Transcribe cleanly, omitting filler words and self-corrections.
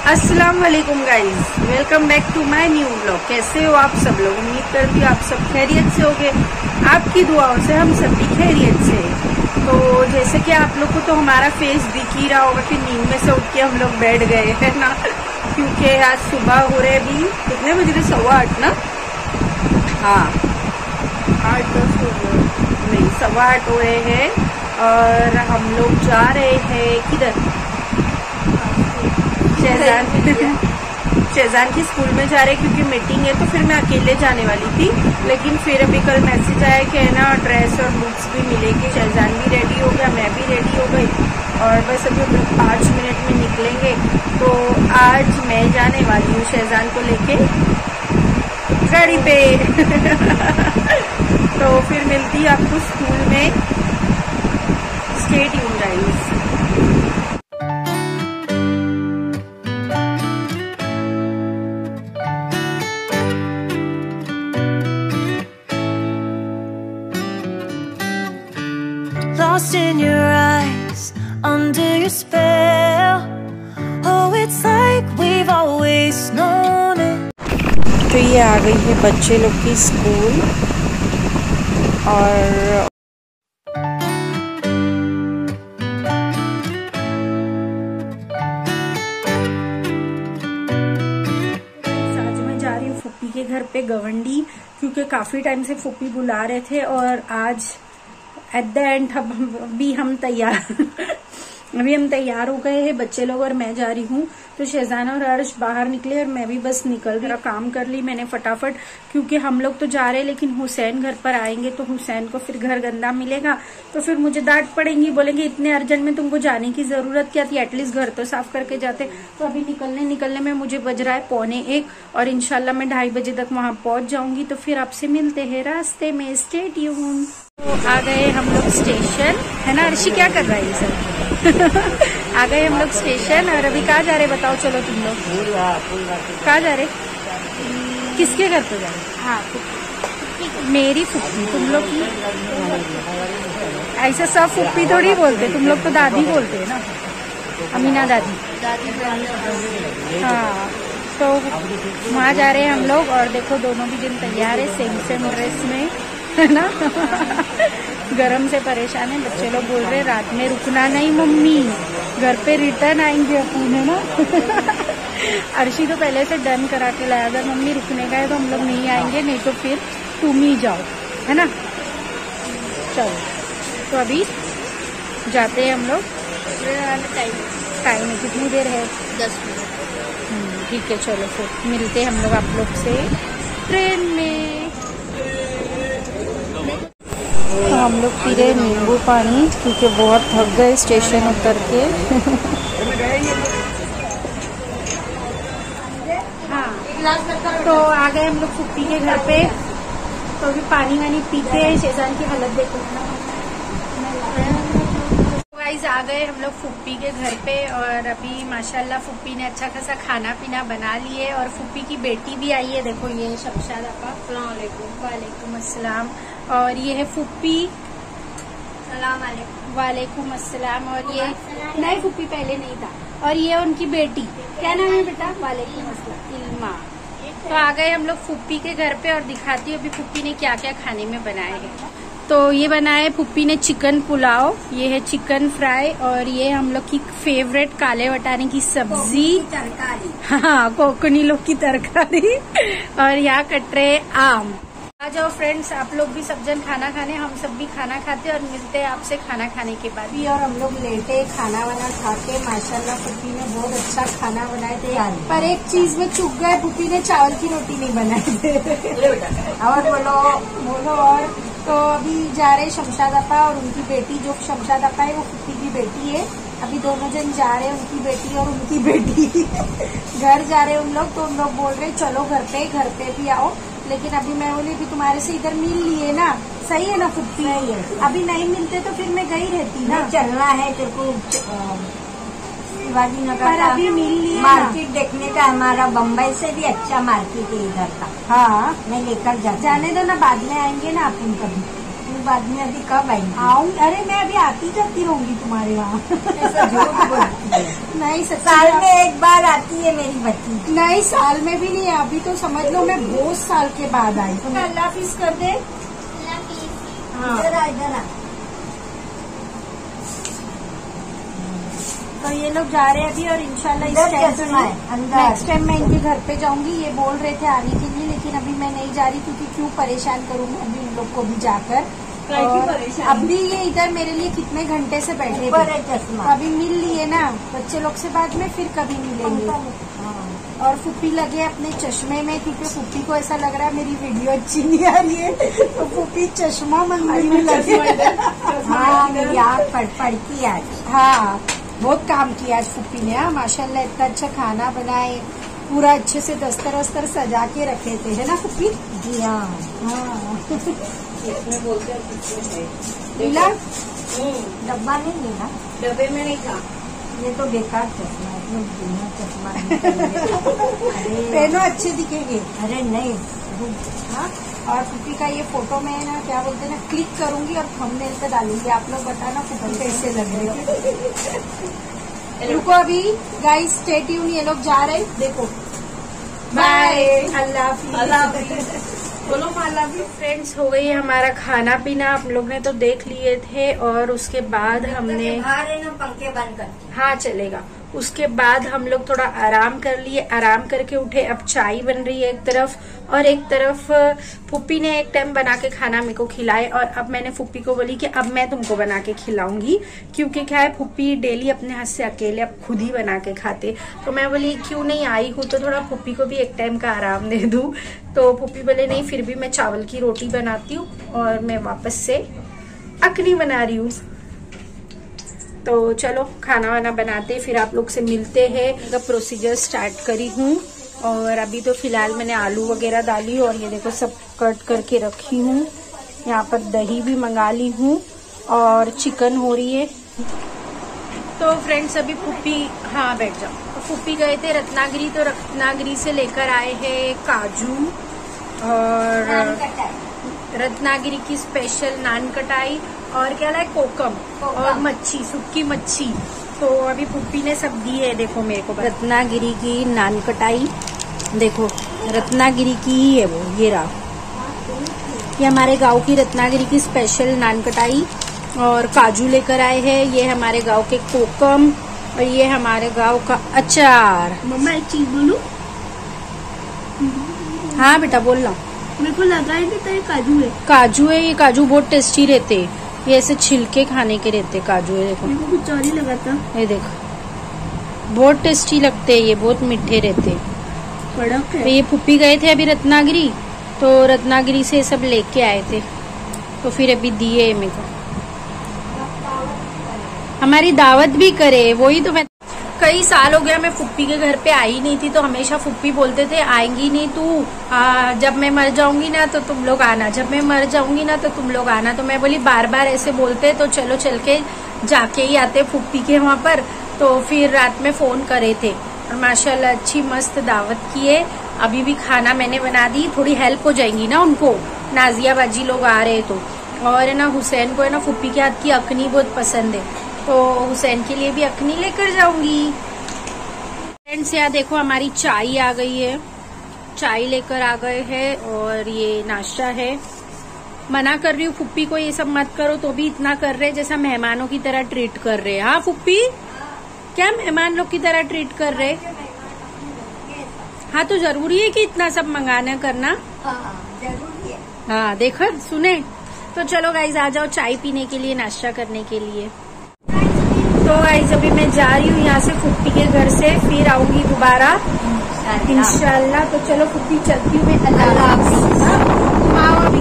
अस्सलाम वालेकुम guys, welcome back to my new blog. कैसे हो आप सब लोग? उम्मीद करती हूँ आप सब खैरियत से होगे। आपकी दुआओं से हम सब भी खैरियत से। तो जैसे कि आप लोग को तो हमारा फेस दिख ही रहा होगा कि नींद में से उठ के हम लोग बैठ गए हैं ना, क्योंकि आज सुबह हो रहे भी कितने बज रहे? 8:15 ना? हाँ 8:10 हो गए, नहीं 8:15 हो रहे हैं। और हम लोग जा रहे हैं किधर? शहजान की स्कूल में जा रहे क्योंकि मीटिंग है, तो फिर मैं अकेले जाने वाली थी। लेकिन फिर अभी कल मैसेज आया कि है ना ड्रेस और बुक्स भी मिलेगी। शहजान भी रेडी हो गया, मैं भी रेडी हो गई और बस अभी हम लोग 5 मिनट में निकलेंगे। तो आज मैं जाने वाली हूँ शहजान को लेके गाड़ी पे तो फिर मिलती है आपको स्कूल में। Stay tuned guys. Lost in your eyes, under your spell. Oh, it's like we've always known it. तो ये आ गई है बच्चे लोग की स्कूल और आज मैं जा रही हूँ फूफी के घर पे गवंडी, क्योंकि काफी टाइम से फूफी बुला रहे थे और आज एट द एंड अभी हम तैयार हो गए हैं बच्चे लोग और मैं जा रही हूँ। तो शहजाना और अर्श बाहर निकले और मैं भी बस निकल गया। काम कर ली मैंने फटाफट, क्योंकि हम लोग तो जा रहे हैं लेकिन हुसैन घर पर आएंगे तो हुसैन को फिर घर गंदा मिलेगा तो फिर मुझे डांट पड़ेगी, बोलेंगे इतने अर्जेंट में तुमको जाने की जरूरत क्या थी, एटलीस्ट घर तो साफ करके जाते। तो अभी निकलने में मुझे बज रहा है 1:15 और इंशाल्लाह मैं 2:30 बजे तक वहां पहुंच जाऊंगी। तो फिर आपसे मिलते हैं रास्ते में। Stay tuned. तो आ गए हम लोग स्टेशन, है ना अर्शी? क्या कर रहा है ये सब? आ गए हम लोग स्टेशन और अभी कहाँ जा रहे बताओ? चलो तुम लोग कहाँ जा रहे? किसके घर पे जा रहे? हाँ मेरी फुप्पी। तुम लोग की ऐसे सब फुप्पी थोड़ी बोलते, तुम लोग तो दादी बोलते है ना, अमीना दादी। हाँ तो वहाँ जा रहे हैं हम लोग और देखो दोनों भी दिन तैयार है सेम ड्रेस में, है ना। गरम से परेशान है। बच्चे लोग बोल रहे रात में रुकना नहीं मम्मी, घर पे रिटर्न आएंगे अपन, है ना। अर्शी तो पहले से डन करा के लाया, अगर मम्मी रुकने का है तो हम लोग नहीं आएंगे, नहीं तो फिर तुम ही जाओ, है ना। चलो तो अभी जाते हैं हम लोग। टाइम कितनी देर है? 10 मिनट। ठीक है चलो फिर मिलते हैं हम लोग आप लोग से ट्रेन में। तो हम लोग पी रहे नींबू पानी क्योंकि बहुत थक गए स्टेशन उतर के। हाँ तो आ गए हम लोग फुप्पी के घर पे। तो अभी पानी वानी पीते हैं। शहजान की हालत देखो ना। गाइस आ गए हम लोग फुप्पी के घर पे और अभी माशाल्लाह फुप्पी ने अच्छा खासा खाना पीना बना लिए और फुप्पी की बेटी भी आई है। देखो ये शमशाद आपा। वालेकुम अस्सलाम। और ये है फुप्पी। वालेकुम अस्सलाम। और ये नहीं फुप्पी पहले नहीं था। और ये उनकी बेटी, क्या नाम है बेटा? वालेकुम अस्सलाम, इल्मा। तो आ गए हम लोग फुप्पी के घर पे और दिखाती हूँ अभी फुप्पी ने क्या क्या खाने में बनाया है। तो ये बनाया फुप्पी ने चिकन पुलाव, ये है चिकन फ्राई और ये हम लोग की फेवरेट काले वटाने की सब्जी, हाँ कोकनी लोग की तरकारी और यहाँ कट रहे आम। आ जाओ फ्रेंड्स, आप लोग भी सब जन खाना खाने, हम सब भी खाना खाते और मिलते हैं आपसे खाना खाने के बाद भी। और हम लोग लेटे खाना वाना खा के माशाल्लाह फुप्पी ने बहुत अच्छा खाना बनाए थे यार। पर एक चीज में चूक गए, फुप्पी ने चावल की रोटी नहीं बनाए थे। और बोलो और तो अभी जा रहे शमशाद अपा और उनकी बेटी, जो शमशाद अपा है वो फुप्पी की बेटी है। अभी दोनों जन जा रहे हैं, उनकी बेटी और उनकी बेटी घर जा रहे हैं उन लोग। तो उन लोग बोल रहे चलो घर पे भी आओ, लेकिन अभी मैं बोली अभी तुम्हारे से इधर मिल लिए ना, सही है ना फुप्पी? अभी नहीं मिलते तो फिर मैं गई रहती ना। चलना है तेरे को शिवाजी नगर पर अभी मिल लिए मार्केट देखने का। हमारा बम्बई से भी अच्छा मार्केट है इधर का। हाँ मैं लेकर जाने दो ना, बाद में आएंगे ना अपन कभी। बाद में अभी कब आएंगी? आऊँ, अरे मैं अभी आती जाती रहूंगी तुम्हारे वहाँ। ऐसा झूठ बोलती है। नहीं सच्ची साल में एक बार आती है मेरी बच्ची। नहीं, साल में भी नहीं, अभी तो समझ लो मैं बहुत साल के बाद आई। तो अल्लाह हाफिज कर दे। हाँ, इधर आ। तो ये लोग जा रहे हैं अभी और इंशाल्लाह इधर चश्मा है, अंदर। नेक्स्ट टाइम मैं इनके घर पे जाऊंगी। ये बोल रहे थे आने के लिए, लेकिन अभी मैं नहीं जा रही क्योंकि क्यों परेशान करूँ मैं अभी इन लोग को भी जाकर। और अभी ये इधर मेरे लिए कितने घंटे से बैठे ऊपर थे, है चश्मा। अभी मिल लिए ना बच्चे लोग से, बाद में फिर कभी मिलेंगे। और फुप्पी लगे अपने चश्मे में क्योंकि फुप्पी को ऐसा लग रहा है मेरी वीडियो अच्छी नहीं आ रही है, तो फुप्पी चश्मा मंगने में लगे। हाँ, मेरी आँख पड़ती आज। हाँ, बहुत काम किया आज फुप्पी ने। हाँ, माशाल्लाह इतना अच्छा खाना बनाए, पूरा अच्छे से दस्तर वस्तर सजा के रखे थे, है ना फुप्पी? जी हाँ। इसमें बोलते हैं मिला डब्बा नहीं लेना, डब्बे में नहीं था। ये तो बेकार चश्मा है, इसमें बिना चश्मा नहीं चाहिए। पहनो अच्छे दिखेंगे। अरे नहीं। हाँ, और फुप्पी का ये फोटो में ना क्या बोलते हैं ना, क्लिक करूंगी और थंबनेल पे डालूंगी। आप लोग बताना फुप्पी कैसे लग रहे हैं। रुको अभी गाइस, स्टे ट्यून, ये लोग जा रहे हैं, देखो। बाय, अल्लाह हाफिज। बोलो माला भी। फ्रेंड्स, हो गई हमारा खाना पीना, आप लोग ने तो देख लिए थे। और उसके बाद हमने पंखे बंद कर। हाँ चलेगा। उसके बाद हम लोग थोड़ा आराम कर लिए, आराम करके उठे। अब चाय बन रही है एक तरफ, और एक तरफ फुप्पी ने एक टाइम बना के खाना मेरे को खिलाए। और अब मैंने फुप्पी को बोली कि अब मैं तुमको बना के खिलाऊंगी, क्योंकि क्या है फुप्पी डेली अपने हाथ से अकेले अब खुद ही बना के खाते। तो मैं बोली क्यों नहीं आई हूँ तो थोड़ा फुप्पी को भी एक टाइम का आराम दे दूँ। तो फुप्पी बोले नहीं, फिर भी मैं चावल की रोटी बनाती हूँ और मैं वापस से अखनी बना रही हूँ। तो चलो खाना वाना बनाते, फिर आप लोग से मिलते हैं। प्रोसीजर स्टार्ट करी हूँ, और अभी तो फिलहाल मैंने आलू वगैरह डाली और ये देखो सब कट करके रखी हूँ। यहाँ पर दही भी मंगा ली हूँ और चिकन हो रही है। तो फ्रेंड्स अभी फुप्पी, हाँ बैठ जाओ। तो फुप्पी गए थे रत्नागिरी, तो रत्नागिरी से लेकर आए हैं काजू और रत्नागिरी की स्पेशल नान कटाई, और क्या लाए कोकम और मच्छी, सूखी मच्छी। तो अभी फुप्पी ने सब दी है, देखो मेरे को रत्नागिरी की नान कटाई, देखो रत्नागिरी की ही है वो, ये रहा, ये हमारे गांव की रत्नागिरी की स्पेशल नान कटाई। और काजू लेकर आए हैं, ये हमारे गांव के कोकम, और ये हमारे गांव का अचार। मम्मा एक चीज बोलूं? हाँ बेटा बोल लो। मेरे को लगा है कि तो ये काजू है। काजू है, ये काजू बहुत टेस्टी रहते, ये ऐसे छिलके खाने के रहते काजू है। देखो मेरे को कुछ और ही लगा था। ये देखो बहुत टेस्टी लगते हैं, ये बहुत मीठे रहते। कड़क है। तो ये फुप्पी गए थे अभी रत्नागिरी, तो रत्नागिरी से सब लेके आए थे, तो फिर अभी दिए मेरे को। हमारी दावत भी करे, वही तो मैं, कई साल हो गया मैं फुप्पी के घर पे आई नहीं थी। तो हमेशा फुप्पी बोलते थे आएंगी नहीं तू, जब मैं मर जाऊंगी ना तो तुम लोग आना, जब मैं मर जाऊंगी ना तो तुम लोग आना। तो मैं बोली बार बार ऐसे बोलते तो चलो चल के जाके ही आते फुप्पी के वहाँ पर। तो फिर रात में फोन करे थे और माशाल्लाह अच्छी मस्त दावत की है। अभी भी खाना मैंने बना दी, थोड़ी हेल्प हो जाएंगी ना उनको, नाजिया बाजी लोग आ रहे तो। और है ना हुसैन को है ना फुप्पी के हाथ की अखनी बहुत पसंद है, तो हुसैन के लिए भी अखनी लेकर जाऊंगी। फ्रेंड्स यहाँ देखो हमारी चाय आ गई है, चाय लेकर आ गए हैं, और ये नाश्ता है। मना कर रही हूँ फुप्पी को ये सब मत करो, तो भी इतना कर रहे जैसा मेहमानों की तरह ट्रीट कर रहे। हाँ फुप्पी, क्या मेहमान लोग की तरह ट्रीट कर रहे? हाँ तो जरूरी है कि इतना सब मंगाना करना? जरूरी है। हाँ देखो सुने। तो चलो गाइज आ जाओ चाय पीने के लिए, नाश्ता करने के लिए। तो गाइज अभी मैं जा रही हूँ यहाँ से फुप्पी के घर से, फिर आऊंगी दोबारा इंशाल्लाह। तो चलो फुप्पी चलती हूँ मैं, अल्लाह हाफिज़।